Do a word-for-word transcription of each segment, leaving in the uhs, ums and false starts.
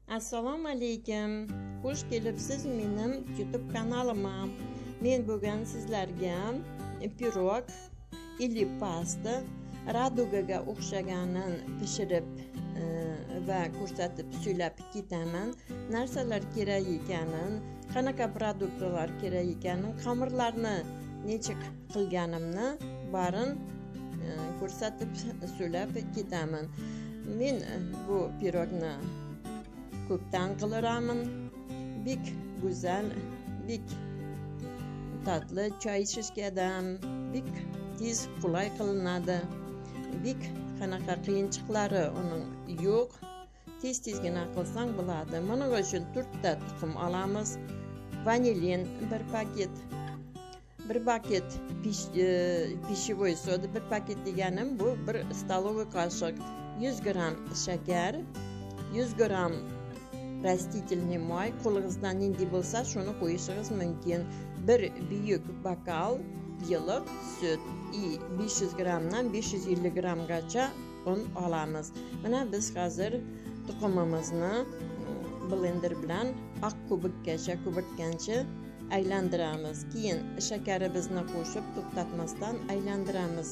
Assalomu alaykum. Xush kelibsiz mening YouTube kanalimga. Men bugun sizlarga pirog, ili pasta, radugaga o'xshaganin pishirib e, va ko'rsatib so'ylab ketaman. Narsalar kerak ekanin, qanaqa produktlar kerak ekanin, xamirlarni nechik qilganimni barin e, ko'rsatib so'ylab ketaman. Men bu pirogni ko'pdan qiliraman. Bek go'zal, bek tatlı choy shishkadan, bek tez qulay qilinadi. Bek qanaqa qiyinchiliklari uning yo'q. Tez-tezgina qilsang bo'ladi. Buning uchun to'rtta tuxum olamiz. Vanilin bir paket, bir paket pish, pishavoy soda, bir paket deganim bu bir stolovoy qoshiq, yuz gram shakar, yuz gram rastительный moy, qo'lingizdan nindi bo'lsa shuni qo'yishingiz mumkin. Bir büyük bakal yıllık süt, besh yuz gramdan besh yuz ellik gramgacha un olamiz. Mana biz hozir tuxumimizni blender bilan oq kubikgacha kubirtgancha aylantiramiz. Keyin shakarimizni qo'shib to'xtatmasdan aylantiramiz.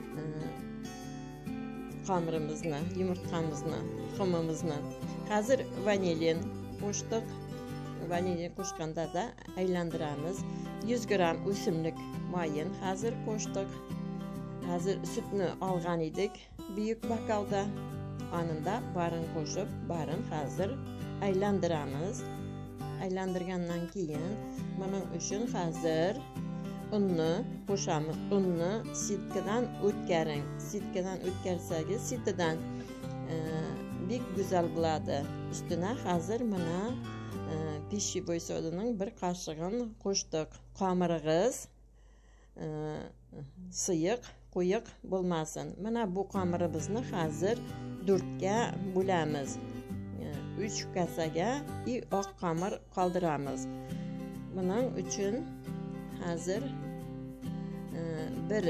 Xamirimizni, yumurtamizni, tuxumimizni. Hozir vanilin qo'shdik. Vanilin qo'shganda da aylantiramiz. yuz gram o'simlik moyin hozir qo'shdik. Hozir sutni olgan edik büyük bakalda. Anında barin qo'shib, barin hozir aylantiramiz. Aylantirgandan keyin buning uchun hozir unni qo'shamiz. Unni sitkadan o'tkaring. Sitkadan o'tkarsangiz, sitidan e, bek go'zal bo'ladi. Ustuna hozir mana e, pishavoy sodaning bir qoshiqini qo'shdik. Qamirig'iz e, siyiq, quyuq bo'lmasin. Mana bu qamirimizni hozir to'rtga bo'lamiz. uch kasaga i oq qamir qoldiramiz. Buning uchun hozir e, bir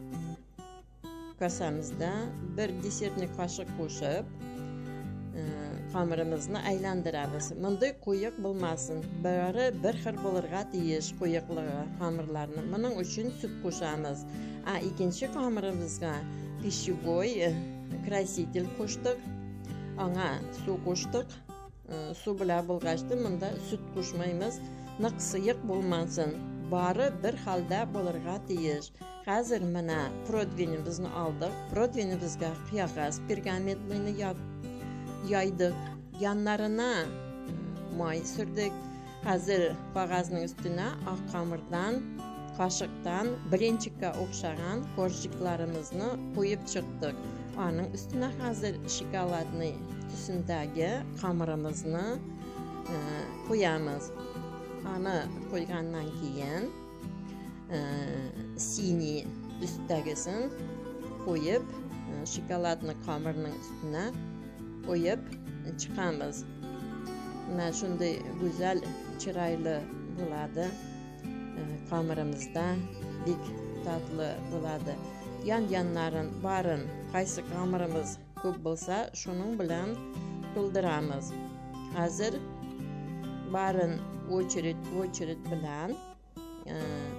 kasamizda bir desertni qoshiq qo'shib e, qamirimizni aylantiramiz. Bunday quyuq bo'lmasin. Bari bir xil bo'lirga tegish quyuqligi qamirlarni. Buning uchun sut qo'shamiz. A ikkinchi qamirimizga pishavoy krasitel qo'shdik. Anga suv qo'shdik. Suv bilan bo'lg'achdi. Bunda sut qo'shmaymiz. Naqsiyiq bo'lmasin. Bari bir xilda bo'lirga tegish. Hozir mana proteinimizni oldik. Proteinimizga qiyog'az pergamentni yoydik. Yanlarına moy surdik. Hozir qog'ozning ustuna oq qamirdan, qoshiqdan birinchiga o'xshagan korjiklarimizni qo'yib chiqdik. Onun ustuna hozir shokoladni tusundagi qamirimizni e, qo'yamiz. Ani qo'ygandan keyin e, sini ustidagisin qo'yib, e, shokoladni qamirning ustuna qo'yib chiqamiz. Mana shunday go'zal, chiroyli bo'ladi. E, qamirimizda bek tatli bo'ladi. Yan-yanlarin barin qaysi qamirimiz ko'p bo'lsa, shuning bilan to'ldiramiz. Hozir barin o'chirit o'chirit bilan e,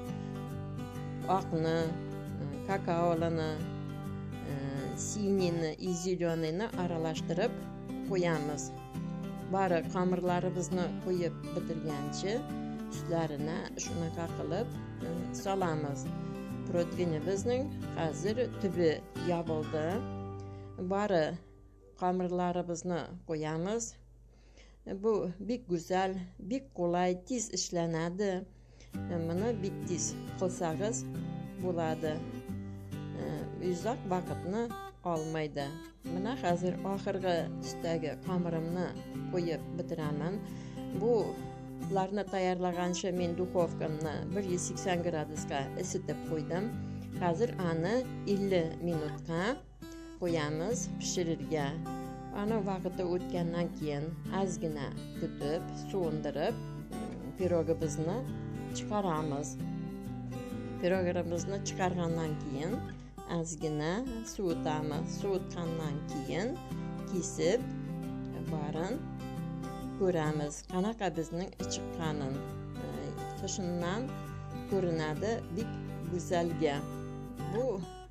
oqni, e, kakaolini, e, sinini, zelonini aralashtirib qo'yamiz. Bari qamirlarimizni qo'yib bitirgancha ustlarini shunaqa qilib e, solamiz. Proteinimizning hozir tubi yopildi. Bari qamirlarimizni qo'yamiz. Bu bek go'zal, bek qulay, tez ishlanadi. Buni bek tez qilsangiz bo'ladi. Uzoq vaqtni olmaydi. Mana hozir oxirgi ustidagi qamirimni qo'yib bitiraman. Bu Larni tayyorlagancha men duxovkamni bir yuz sakson gradusga isitib qo'ydim. Hozir ani ellik minutga qo'yamiz pishirishga. Ana vaqti o'tgandan keyin ozgina kutib, so'ndirib pirogimizni chiqaramiz. Pirogimizni chiqargandan keyin ozgina suvutamiz. Suvutgandan keyin kesib barin ko'ramiz qanaqa bizning chiqqanin. Qishindan ko'rinadi bik go'zalga. Bu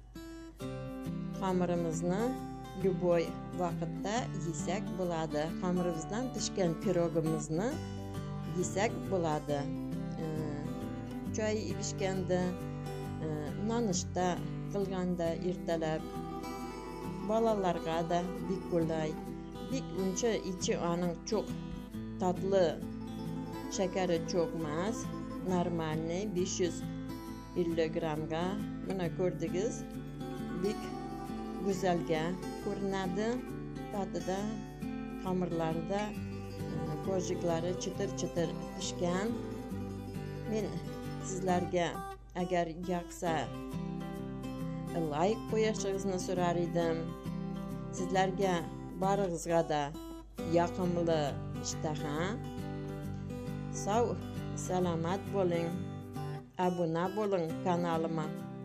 xamirimizni любой vaqtda yesak bo'ladi. Xamirimizdan pishgan pirogimizni yesak bo'ladi. Choy ichganda, nonushta qilganda ertalab bolalarga da bik qulay. Bik uncha ichi aning çok tatlı, shakari çok emas, normalniy besh yuz ellik grammga. Mana ko'rdingiz, bik go'zalga ko'rinadi. Tatida, xamirlarida ko'jiklari chitir-chitir pishgan. Men sizlarga agar yoqsa like qo'yishingizni so'rar edim. Sizlarga barig'izga da yoqimli ishtaha. Sog' salomat bo'ling. Obuna bo'ling kanalimga.